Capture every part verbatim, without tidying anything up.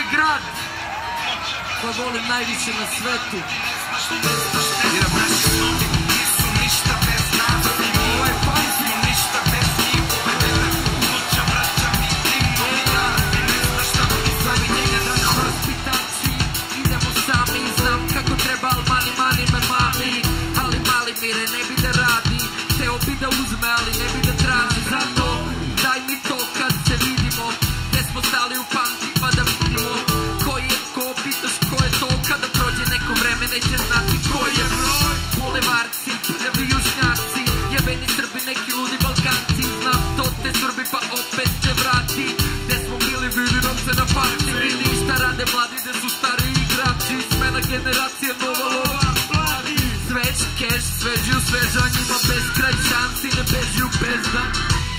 grad koji volim najviše na svetu. Ovo je Pajzi. Vaspitači, idemo sami, znam kako treba, ali mali, mali me mali. Ali mali mire ne bi da radi, teo bi da uzme, ali ne bi da traži. Zato daj mi to kad se vidimo, gde smo stali u panti pa da vidimo ko je ko, pitaš ko je to. Kada prođe neko vreme neće znati ko je broj. Bulevarci, prvi južnjaci, jebeni Srbi, neki ludi Balkanci. Znam to te Srbi pa opet se vrati, gde smo bili vidi nam se na parti. Vidi šta rade mladi, gde su stari igrači. Smena generacija, nova lova. Svež keš, sveži u svežanjima, bez kraj šansi, ne beži u bezdan.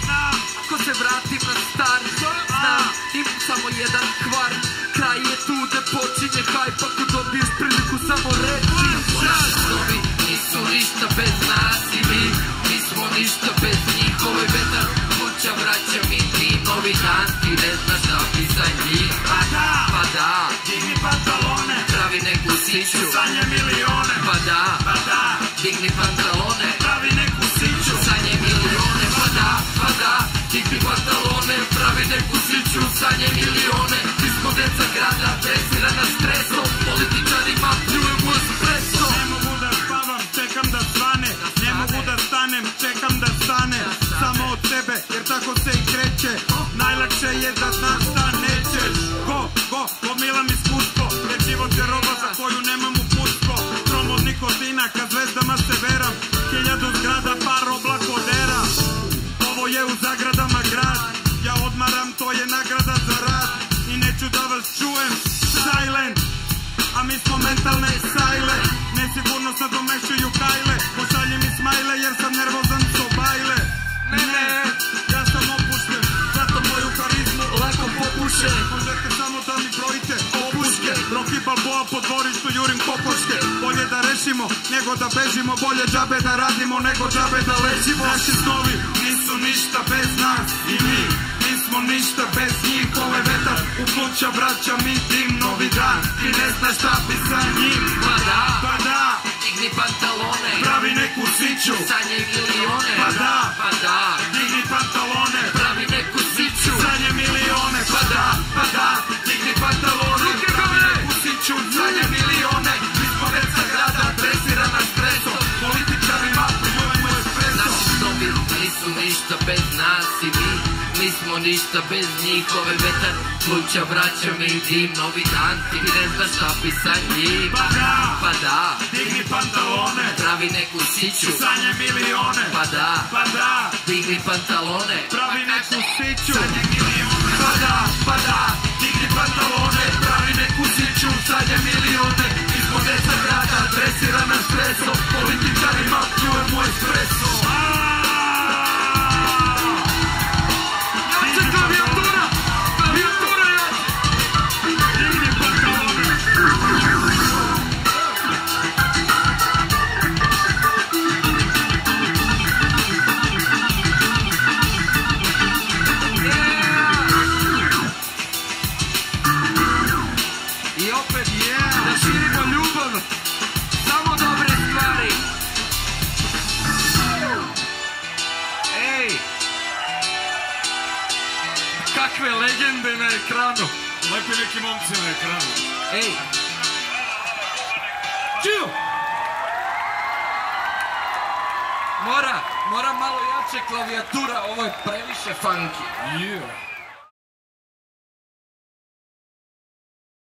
Ko se vratim na stari, znam, imam samo jedan kvar. Kraj je tu gde počinje hajp, ako dobiješ priliku samo reći. Naši snovi nisu ništa bez nas i mi, mi smo ništa bez njih. Ovo je vetar, kuća, vraća mi ti, novi dan, ti ne znaš da bi za njih. Pa da, pa da, digni pantalone, pravi neku siću, sanje milione. Pa da, pa da, digni pantalone, pravi neku siću, sanje milione. Pa da, pa da, digni pantalone, pravi neku siću, sanje milione. Mi smo deca grada, presirana stresom, političarima pljujemo espresso. Ne mogu da spavam, čekam da svane, ne mogu da stanem, čekam da stane. Samo od tebe, jer tako se i kreće, najlakše je da znaš da nećeš. Go, go, gomilam iskustvo, jer život je roba za koju nemam uputstvo. Trom od nikotina, kad zvezdama se veram, hiljadu zgrada, par oblakodera. Ovo je u zagradama grad, ja odmaram, to je nagrada za rad. I neću da vas čujem, silent, a mi smo mentalne sajle. Nesigurno sad domešuju kajle, pošalji mi smajle jer sam nervozan so bajle. Ne, ne, ja sam opušten, zato moju karizmu lako popuše. Možete samo da mi brojite opuške, Rocky Balboa po dvorištu jurim kokoške. Bolje da rešimo nego da bežimo, bolje džabe da radimo nego džabe da ležimo. Naši snovi nisu ništa bez nas i mi, mi smo ništa bez njih. Ovo je vetar u pluća, vraća mi dim, novi dan, ti ne znaš šta bi sa njim. Pa da, pa da, digni pantalone, pravi neku siću, sanje milione. Pa da, pa da, digni pantalone, pravi neku siću, sanje milione. Pa da, pa da, digni pantalone, pravi neku siću, sanje milione. Mi smo deca grada, presirana stresom, političarima pljujemo espresso. Naši snovi nisu ništa bez nas i mi, mi smo ništa bez njih. Ove vetar, pluća, vraća mi dim, novi dan, ti ne znaš šta bi sa njim. Pa da, pa da, digni pantalone, pravi neku siću, sanje milione. pa da, pa da, digni pantalone, pravi neku siću, sanje milione. Pa da, pa da, digni pantalone, pravi neku siću, sanje milione. Mi smo deca grada, dresirana stresom, političarima pljujemo espresso. Jače klavijatura, klavijatura jače. Digni pantalone. I opet da širimo ljubav, samo dobre stvari. Ej, kakve legende na ekranu. Lepi neki momci na ekranu. Ej, čiju? Mora, mora malo jače klavijatura, ovo je previše funky. Yeah.